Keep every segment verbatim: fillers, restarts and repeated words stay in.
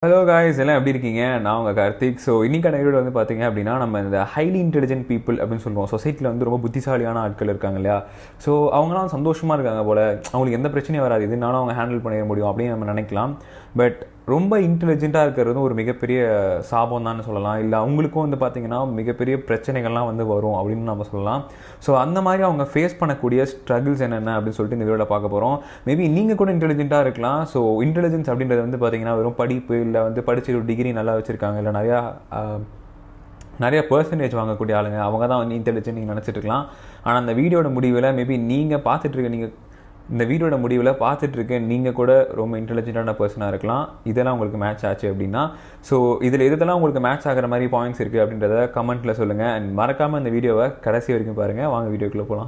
Hello guys, எல்லாம் எப்படி இருக்கீங்க? நான் உங்கள் கார்த்திக். ஸோ இன்னைக்கான வீடியோ வந்து பார்த்தீங்க அப்படின்னா, நம்ம இந்த ஹைலி இன்டெலிஜென்ட் பீப்புள் அப்படின்னு சொல்லுவோம். சொசைட்டியில் வந்து ரொம்ப புத்திசாலியான ஆட்கள் இருக்காங்க இல்லையா? ஸோ அவங்களாம் சந்தோஷமாக இருக்காங்க போல், அவங்களுக்கு எந்த பிரச்சனையும் வராது, இதுனாலும் அவங்க ஹேண்டில் பண்ணிட முடியும் அப்படின்னு நம்ம நினைக்கலாம். பட் ரொம்ப இன்டெலிஜென்ட்டாக இருக்கிறதும் ஒரு மிகப்பெரிய சாபம் தான் சொல்லலாம். இல்லை அவங்களுக்கும் வந்து பார்த்திங்கன்னா மிகப்பெரிய பிரச்சனைகள்லாம் வந்து வரும் அப்படின்னு நம்ம சொல்லலாம். ஸோ அந்த மாதிரி அவங்க ஃபேஸ் பண்ணக்கூடிய ஸ்ட்ரகிள்ஸ் என்னென்ன அப்படின்னு சொல்லிட்டு இந்த வீடியோவில் பார்க்க போகிறோம். மேபி நீங்கள் கூட இன்டெலிஜென்ட்டாக இருக்கலாம். ஸோ இன்டெலிஜென்ஸ் அப்படின்றது வந்து பார்த்திங்கன்னா வெறும் படிப்பு இல்லை வந்து படிச்சு ஒரு டிகிரி நல்லா வச்சுருக்காங்க, இல்லை நிறையா நிறைய பர்சன்டேஜ் வாங்கக்கூடிய ஆளுங்க, அவங்க தான் வந்து இன்டெலிஜென்ட் நீங்கள் நினச்சிட்டு இருக்கலாம். ஆனால் அந்த வீடியோட முடிவில் மேபி நீங்கள் பார்த்துட்ருக்க நீங்கள் இந்த வீடியோட முடிவில் பார்த்துட்ருக்க நீங்கள் கூட ரொம்ப இன்டெலிஜென்ட்டான பர்சனாக இருக்கலாம். இதெல்லாம் உங்களுக்கு மேட்ச் ஆச்சு அப்படின்னா. ஸோ இதில் எதெல்லாம் உங்களுக்கு மேட்ச் ஆகிற மாதிரி பாயிண்ட்ஸ் இருக்குது அப்படின்றத கமெண்ட்டில் சொல்லுங்கள். அண்ட் மறக்காமல் இந்த வீடியோவை கடைசி வரைக்கும் பாருங்கள். வாங்க வீடியோக்குள்ளே போகலாம்.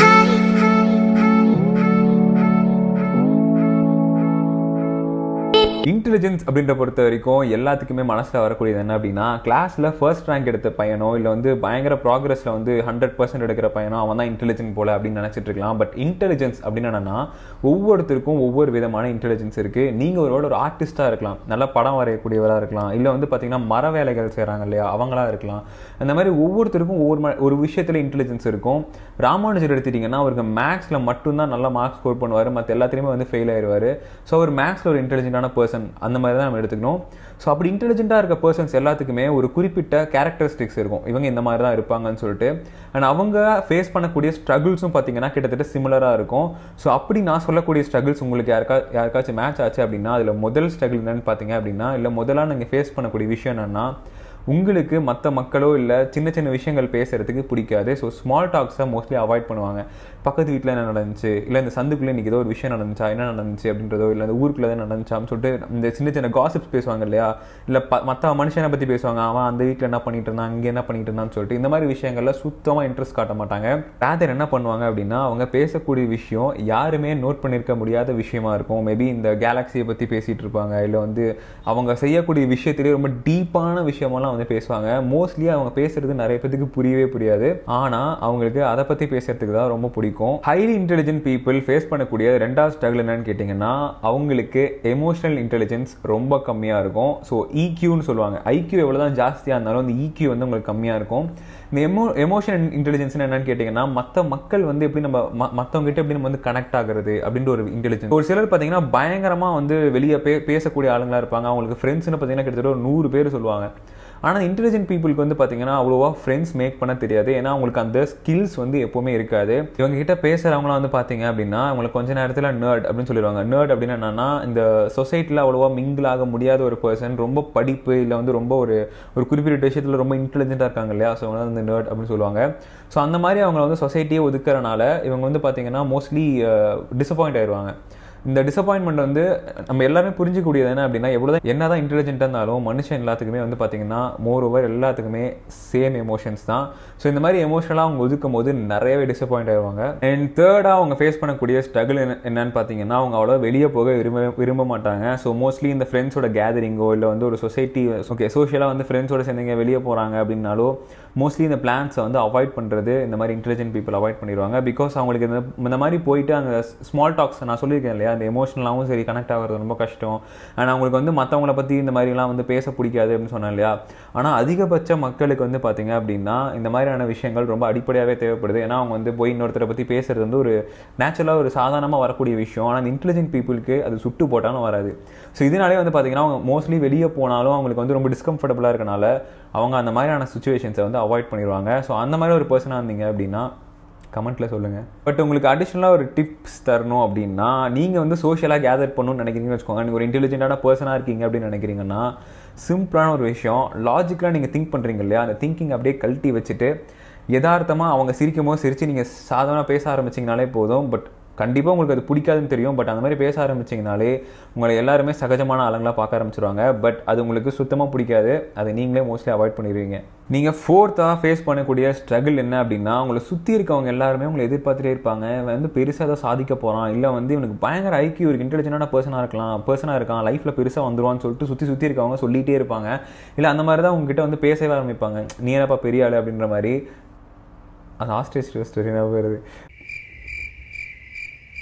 இன்டெலிஜென்ஸ் அப்படின்ற பொறுத்த வரைக்கும் எல்லாத்துக்குமே மனசில் வரக்கூடியது என்ன அப்படின்னா, கிளாஸில் ஃபர்ஸ்ட் ரேங்க் எடுத்த பையனோ இல்லை வந்து பயங்கர ப்ராக்ரஸில் வந்து ஹண்ட்ரட் பர்சன்ட் எடுக்கிற பையனோ அவன் தான் இன்டெலிஜென்ட் போல அப்படின்னு நினச்சிட்டு இருக்கலாம். பட் இன்டெலிஜென்ஸ் அப்படின்னு என்னன்னா, ஒவ்வொருத்தருக்கும் ஒவ்வொரு விதமான இன்டெலிஜென்ஸ் இருக்குது. நீங்கள் ஒருவோட ஒரு ஆர்டிஸ்ட்டாக இருக்கலாம், நல்ல படம் வரையக்கூடியவராக இருக்கலாம், இல்லை வந்து பார்த்தீங்கன்னா மர வேலைகள் செய்கிறாங்க இல்லையா, அவங்களா இருக்கலாம். அந்த மாதிரி ஒவ்வொருத்தருக்கும் ஒவ்வொரு ஒரு விஷயத்தில் இன்டெலிஜென்ஸ் இருக்கும். ராமானுஜர் எடுத்துட்டிங்கன்னா அவருக்கு மேக்ஸில் மட்டும்தான் நல்ல மார்க்ஸ் ஸ்கோர் பண்ணுவார், மற்ற எல்லாத்துலேயுமே வந்து ஃபெயில் ஆயிடுவார். ஸோ அவர் மேக்ஸில் ஒரு இன்டெலிஜென்ட்டான பர்சன் அந்த மாதிரி தான் நம்ம எடுத்துக்கணும். ஸோ அப்படி இன்டெலிஜென்ட்டாக இருக்க பர்சன்ஸ் எல்லாத்துக்குமே ஒரு குறிப்பிட்ட கேரக்டரிஸ்டிக்ஸ் இருக்கும், இவங்க இந்த மாதிரி தான் இருப்பாங்கன்னு சொல்லிட்டு. அண்ட் அவங்க ஃபேஸ் பண்ணக்கூடிய ஸ்ட்ரகிள்ஸும் பார்த்தீங்கன்னா கிட்டத்தட்ட சிமிலராக இருக்கும். ஸோ அப்படி நான் சொல்லக்கூடிய ஸ்ட்ரகிள்ஸ் உங்களுக்கு யாருக்கா யாருக்காச்சும் மேட்ச் ஆச்சு அப்படின்னா, அதில் முதல் ஸ்ட்ரகிள் என்னன்னு பார்த்தீங்க அப்படின்னா, இல்லை முதலாக நீங்கள் ஃபேஸ் பண்ணக்கூடிய விஷயம் என்னென்னா, உங்களுக்கு மற்ற மக்களோ இல்லை சின்ன சின்ன விஷயங்கள் பேசுகிறதுக்கு பிடிக்காது. ஸோ ஸ்மால் டாக்ஸை மோஸ்ட்லி அவாய்ட் பண்ணுவாங்க. பக்கத்து வீட்டில் என்ன நடந்துச்சு, இல்லை இந்த சந்துக்குள்ளே இன்றைக்கி ஏதோ ஒரு விஷயம் நடந்துச்சா, என்ன நடந்துச்சு அப்படின்றதோ, இல்லை அந்த ஊருக்குள்ளே தான் நடந்துச்சான்னு சொல்லிட்டு இந்த சின்ன சின்ன காசிப்ஸ் பேசுவாங்க இல்லையா, இல்லை ப மற்ற மனுஷனை பற்றி பேசுவாங்க, அவன் அந்த வீட்டில் என்ன பண்ணிட்டு இருந்தான், இங்கே என்ன பண்ணிட்டு இருந்தான்னு சொல்லிட்டு இந்த மாதிரி விஷயங்களில் சுத்தமாக இன்ட்ரெஸ்ட் காட்ட மாட்டாங்க. ரேதர் என்ன பண்ணுவாங்க அப்படின்னா, அவங்க பேசக்கூடிய விஷயம் யாருமே நோட் பண்ணியிருக்க முடியாத விஷயமா இருக்கும். மேபி இந்த கேலக்ஸியை பற்றி பேசிகிட்டு இருப்பாங்க, இல்லை வந்து அவங்க செய்யக்கூடிய விஷயத்திலே ரொம்ப டீப்பான விஷயமெல்லாம் வந்து பேசுவாங்க. மோஸ்ட்லி அவங்க பேசுறது நிறைய பேருக்கு புரியவே புரியாது. ஆனா அவங்களுக்கு அதை பத்தி பேசுறதுக்கு தான் ரொம்ப பிடிக்கும். ஹைலி இன்டெலிஜென்ட் பீப்புள் ஃபேஸ் பண்ணக்கூடிய ரெண்டாவது ஸ்ட்ரகிள் என்னன்னு கேட்டீங்கன்னா, அவங்களுக்கு எமோஷனல் இன்டெலிஜென்ஸ் ரொம்ப கம்மியா இருக்கும். ஸோ ஈக்யூன்னு சொல்லுவாங்க. ஐக்யூ எவ்வளவுதான் ஜாஸ்தியா இருந்தாலும் இந்த ஈக்யூ வந்து உங்களுக்கு கம்மியா இருக்கும். இந்த எமோ எமோஷனல் இன்டெலிஜென்ஸ் என்னன்னு கேட்டீங்கன்னா, மற்ற மக்கள் வந்து எப்படி நம்ம மற்றவங்க கிட்ட எப்படி நம்ம வந்து கனெக்ட் ஆகுறது அப்படின்ற ஒரு இன்டெலிஜென்ஸ். ஒரு சிலர் பார்த்தீங்கன்னா பயங்கரமா வந்து வெளியே பே பேசக்கூடிய ஆளுங்களா இருப்பாங்க. அவங்களுக்கு ஃப்ரெண்ட்ஸ்னு பார்த்தீங்கன்னா கிட்டத்தட்ட ஒரு நூறு பேர் சொல்லுவாங்க. ஆனால் இன்டெலிஜென்ட் பீப்புளுக்கு வந்து பார்த்தீங்கன்னா அவ்வளோவா ஃப்ரெண்ட்ஸ் மேக் பண்ண தெரியாது. ஏன்னா அவங்களுக்கு அந்த ஸ்கில்ஸ் வந்து எப்போவுமே இருக்காது. இவங்க கிட்ட பேசுகிறவங்களாம் வந்து பார்த்தீங்க அப்படின்னா அவங்களுக்கு கொஞ்ச நேரத்தில் நர்ட் அப்படின்னு சொல்லிடுவாங்க. நர்ட் அப்படின்னு என்னன்னா, இந்த சொசைட்டியில் அவ்வளோவா மிங்கிள் ஆக முடியாத ஒரு பர்சன், ரொம்ப படிப்பு இல்லை வந்து ரொம்ப ஒரு ஒரு குறிப்பிட்ட விஷயத்தில் ரொம்ப இன்டெலிஜென்ட்டாக இருக்காங்க இல்லையா, ஸோ அவங்க வந்து நர்ட் அப்படின்னு சொல்லுவாங்க. ஸோ அந்த மாதிரி அவங்க வந்து சொசைட்டியே ஒதுக்கிறனால இவங்க வந்து பார்த்தீங்கன்னா மோஸ்ட்லி டிசப்பாயிண்ட் ஆயிடுவாங்க. இந்த டிசப்பாயின்மெண்ட் வந்து நம்ம எல்லாருமே புரிஞ்சிக்கூடியது என்ன அப்படின்னா, எவ்வளோ என்ன தான் இன்டெலிஜென்ட்டாக இருந்தாலும் மனுஷன் எல்லாத்துக்குமே வந்து பார்த்தீங்கன்னா மோர் ஓவர் எல்லாத்துக்குமே சேம் எமோஷன்ஸ் தான். ஸோ இந்த மாதிரி எமோஷனலாக அவங்க ஒதுக்கும் போது நிறையவே டிசப்பாயிண்ட் ஆயிடுவாங்க. அண்ட் தேர்டாக அவங்க ஃபேஸ் பண்ணக்கூடிய ஸ்ட்ரகிள் என்னன்னு பார்த்தீங்கன்னா, அவங்க அவ்வளோ வெளியே போக விரும்ப விரும்ப மாட்டாங்க. ஸோ மோஸ்ட்லி இந்த ஃப்ரெண்ட்ஸோட கேதரிங்கோ இல்லை வந்து ஒரு சொசைட்டி ஓகே சோஷியலாக வந்து ஃப்ரெண்ட்ஸோட சேர்ந்தீங்க வெளியே போகிறாங்க அப்படின்னாலோ மோஸ்ட்லி இந்த பிளான்ஸை வந்து அவாய்ட் பண்ணுறது இந்த மாதிரி இன்டெலிஜென்ட் பீப்புள் அவாய்ட் பண்ணிடுவாங்க. பிகாஸ் அவங்களுக்கு இந்த இந்த மாதிரி போயிட்டு அங்கே ஸ்மால் டாக்ஸ் நான் சொல்லியிருக்கேன் இல்லையா, அந்த எமோஷனலாகவும் சரி கனெக்ட் ஆகிறது ரொம்ப கஷ்டம். அண்ட் அவங்களுக்கு வந்து மற்றவங்கள பற்றி இந்த மாதிரிலாம் வந்து பேச பிடிக்காது அப்படின்னு சொன்னேன் இல்லையா. ஆனால் அதிகபட்ச மக்களுக்கு வந்து பார்த்தீங்க அப்படின்னா இந்த மாதிரியான விஷயங்கள் ரொம்ப அடிப்படையாகவே தேவைப்படுது. ஏன்னா அவங்க வந்து போய் இன்னொருத்தரை பற்றி பேசுறது வந்து ஒரு நேச்சுரலாக ஒரு சாதாரணமாக வரக்கூடிய விஷயம். ஆனால் இன்டெலிஜென்ட் பீப்புளுக்கு அது சுட்டு போட்டாலும் வராது. ஸோ இதனாலே வந்து பார்த்தீங்கன்னா அவங்க மோஸ்ட்லி வெளியே போனாலும் அவங்களுக்கு வந்து ரொம்ப டிஸ்கம்ஃபர்டபுளாக இருக்கனால அவங்க அந்த மாதிரியான சுச்சுவேஷன்ஸை வந்து அவாய்ட் பண்ணிடுவாங்க. ஸோ அந்த மாதிரி ஒரு பர்சனாக இருந்தீங்க அப்படின்னா கமெண்ட்டில் சொல்லுங்கள். பட் உங்களுக்கு அடிஷ்னலாக ஒரு டிப்ஸ் தரணும் அப்படின்னா, நீங்கள் வந்து சோஷியலாக கேதர் பண்ணணும்னு நினைக்கிறீங்கன்னு வச்சுக்கோங்க. நீங்கள் ஒரு இன்டெலிஜென்ட்டான பர்சனாக இருக்கீங்க அப்படின்னு நினைக்கிறீங்கன்னா, சிம்பிளான ஒரு விஷயம், லாஜிக்கலாக நீங்கள் திங்க் பண்ணுறீங்க இல்லையா, அந்த திங்கிங் அப்படியே கழட்டி வச்சுட்டு யதார்த்தமாக அவங்க சிரிக்கும் போது சிரித்து நீங்கள் சாதாரணமாக பேச ஆரம்பிச்சிங்கனாலே போதும். பட் கண்டிப்பாக உங்களுக்கு அது பிடிக்காதுன்னு தெரியும். பட் அந்த மாதிரி பேச ஆரம்பிச்சிங்கனாலே உங்களை எல்லாருமே சகஜமான ஆளுங்களாக பார்க்க ஆரம்பிச்சிருவாங்க. பட் அது உங்களுக்கு சுத்தமாக பிடிக்காது, அதை நீங்களே மோஸ்ட்லி அவாய்ட் பண்ணிடுவீங்க. நீங்கள் ஃபோர்த்தாக ஃபேஸ் பண்ணக்கூடிய ஸ்ட்ரகிள் என்ன அப்படின்னா, உங்களை சுற்றி இருக்கவங்க எல்லாருமே உங்களை எதிர்பார்த்துட்டே இருப்பாங்க. வந்து பெருசாக ஏதோ சாதிக்க போகிறான், இல்லை வந்து இவனுக்கு பயங்கர ஐக்கியூ இருக்கு, இன்டெலிஜென்ட்டான பர்சனாக இருக்கலாம் பர்சனாக இருக்கான், லைஃப்பில் பெருசாக வந்துருவான்னு சொல்லிட்டு சுற்றி சுற்றி இருக்கவங்க சொல்லிகிட்டே இருப்பாங்க. இல்லை அந்த மாதிரி தான் உங்ககிட்ட வந்து பேசவே ஆரம்பிப்பாங்க, நீ என்னப்பா பெரிய ஆள் அப்படின்ற மாதிரி. அது ஆஸ்ட்ரேலியா ஸ்டோரி வருது.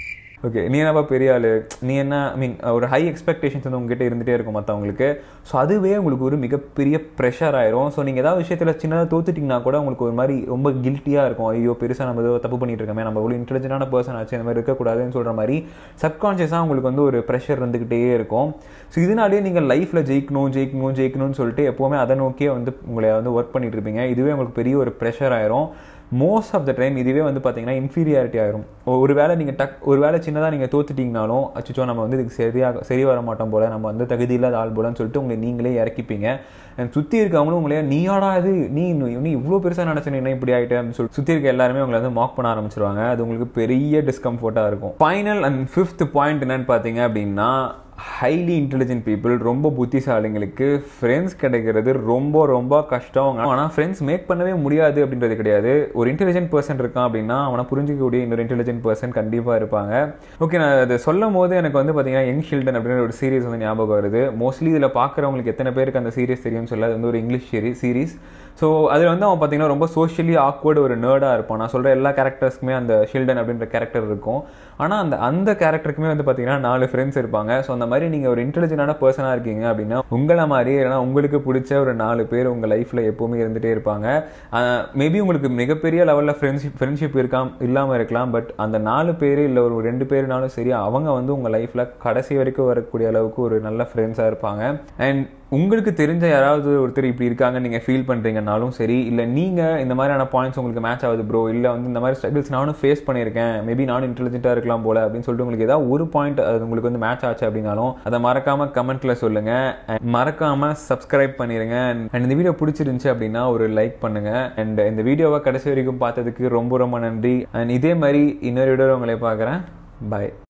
ஓகே, நீ என்னப்பா பெரிய ஆள், நீ என்ன ஐ மீன் ஒரு ஹை எக்ஸ்பெக்டேஷன்ஸ் வந்து உங்ககிட்ட இருந்துகிட்டே இருக்கும் மற்றவங்களுக்கு. ஸோ அதுவே உங்களுக்கு ஒரு மிகப்பெரிய ப்ரெஷர் ஆயிரும். ஸோ நீங்கள் ஏதாவது விஷயத்தில் சின்னதாக தோத்துட்டிங்கன்னா கூட உங்களுக்கு ஒரு மாதிரி ரொம்ப கில்ட்டியாக இருக்கும். ஐயோ பெருசாக நம்ம ஏதோ தப்பு பண்ணிட்டு இருக்கோமே, நம்ம ஒரு இன்டெலிஜென்ட்டான பர்சன் ஆச்சு, இந்த மாதிரி இருக்கக்கூடாதுன்னு சொல்கிற மாதிரி சப்கான்ஷியஸாக உங்களுக்கு வந்து ஒரு ப்ரெஷர் இருந்துக்கிட்டே இருக்கும். ஸோ இதனாலேயே நீங்கள் லைஃப்பில் ஜெயிக்கணும் ஜெயிக்கணும் ஜெயிக்கணும்னு சொல்லிட்டு எப்போவுமே அதை நோக்கியே வந்து உங்களை வந்து ஒர்க் பண்ணிட்டு இருப்பீங்க. இதுவே உங்களுக்கு பெரிய ஒரு ப்ரெஷர் ஆயிரும். மோஸ்ட் ஆஃப் த டைம் இதுவே வந்து பார்த்தீங்கன்னா இன்ஃபீரியாரிட்டி ஆயிரும். ஒரு வேளை நீங்கள் டக் ஒரு வேளை சின்னதாக நீங்கள் தோத்துட்டிங்கனாலும் அச்சோ நம்ம வந்து இதுக்கு சரியாக சரி வர மாட்டோம் போல், நம்ம வந்து தகுதி இல்லாத ஆள் போலன்னு சொல்லிட்டு உங்களை நீங்களே இறக்கிப்பீங்க. சுற்றி இருக்கவங்களும் உங்களே நீயாடா இது, நீ நீ இவ்வளோ பெருசாக நினச்சேன் என்ன இப்படி ஆகிட்டே அப்படின்னு சொல்லிட்டு சுற்றி இருக்க எல்லாருமே உங்களை வந்து மார்க் பண்ண ஆரம்பிச்சிருவாங்க. அது உங்களுக்கு பெரிய டிஸ்கம்ஃபர்ட்டாக இருக்கும். ஃபைனல் அண்ட் ஃபிஃப்த் பாயிண்ட் என்னன்னு பார்த்தீங்க அப்படின்னா, ஹைலி இன்டெலிஜென்ட் பீப்புள், ரொம்ப புத்திசாலிங்களுக்கு ஃப்ரெண்ட்ஸ் கிடைக்கிறது ரொம்ப ரொம்ப கஷ்டம். ஆனால் ஃப்ரெண்ட்ஸ் மேக் பண்ணவே முடியாது அப்படின்றது கிடையாது. ஒரு இன்டெலிஜென்ட் பர்சன் இருக்கான் அப்படின்னா அவனை புரிஞ்சிக்கக்கூடிய இன்னொரு இன்டெலிஜென்ட் பர்சன் கண்டிப்பாக இருப்பாங்க. ஓகே, நான் அதை சொல்லும் போது எனக்கு வந்து பார்த்தீங்கன்னா யங் ஷில்டன் அப்படின்ற ஒரு சீரிஸ் வந்து ஞாபகம் வருது. மோஸ்ட்லி இதில் பார்க்குறவங்களுக்கு எத்தனை பேருக்கு அந்த சீரிஸ் தெரியும்னு சொல்ல, அது வந்து ஒரு இங்கிலீஷ் சீரிஸ். ஸோ அதில் வந்து அவன் பார்த்தீங்கன்னா ரொம்ப சோஷியலி ஆக்வர்டு ஒரு நர்டாக இருப்பான். நான் சொல்கிற எல்லா கேரக்டர்ஸ்க்குமே அந்த ஷில்டன் அப்படின்ற கேரக்டர் இருக்கும். ஆனால் அந்த அந்த கேரக்டருக்குமே வந்து பார்த்தீங்கன்னா நாலு ஃப்ரெண்ட்ஸ் இருப்பாங்க. ஸோ அந்த மாதிரி நீங்கள் ஒரு இன்டெலிஜென்ட்டான பர்சனாக இருக்கீங்க அப்படின்னா உங்களை மாதிரி ஏன்னா உங்களுக்கு பிடிச்ச ஒரு நாலு பேர் உங்கள் லைஃப்பில் எப்போவுமே இருந்துகிட்டே இருப்பாங்க. மேபி உங்களுக்கு மிகப்பெரிய லெவலில் ஃப்ரெண்ட்ஷிப் ஃப்ரெண்ட்ஷிப் இருக்காம இல்லாமல் இருக்கலாம். பட் அந்த நாலு பேர் இல்லை ஒரு ரெண்டு பேருனாலும் சரி, அவங்க வந்து உங்கள் லைஃப்பில் கடைசி வரைக்கும் வரக்கூடிய அளவுக்கு ஒரு நல்ல ஃப்ரெண்ட்ஸாக இருப்பாங்க. அண்ட் உங்களுக்கு தெரிஞ்ச யாராவது ஒருத்தர் இப்படி இருக்காங்க நீங்கள் ஃபீல் பண்ணுறீங்கன்னாலும் சரி, இல்லை நீங்கள் இந்த மாதிரியான பாயிண்ட்ஸ் உங்களுக்கு மேட்ச் ஆகுது ப்ரோ, இல்லை வந்து இந்த மாதிரி ஸ்ட்ரகிள்ஸ் நானும் ஃபேஸ் பண்ணியிருக்கேன், மேபி நானும் இன்டெலிஜென்ட்டாக இருக்கலாம் போல அப்படின்னு சொல்லிட்டு உங்களுக்கு ஏதாவது ஒரு பாயிண்ட் அது உங்களுக்கு வந்து மேட்ச் ஆச்சு அப்படின்னாலும் அதை மறக்காமல் கமெண்ட்டில் சொல்லுங்கள். அண்ட் மறக்காமல் சப்ஸ்கிரைப் பண்ணிடுங்க. அண்ட் இந்த வீடியோ பிடிச்சிருந்துச்சு அப்படின்னா ஒரு லைக் பண்ணுங்கள். அண்ட் இந்த வீடியோவை கடைசி வரைக்கும் பார்த்ததுக்கு ரொம்ப ரொம்ப நன்றி. அண்ட் இதே மாதிரி இன்னொரு வீடியோ உங்களை பார்க்குறேன். பாய்.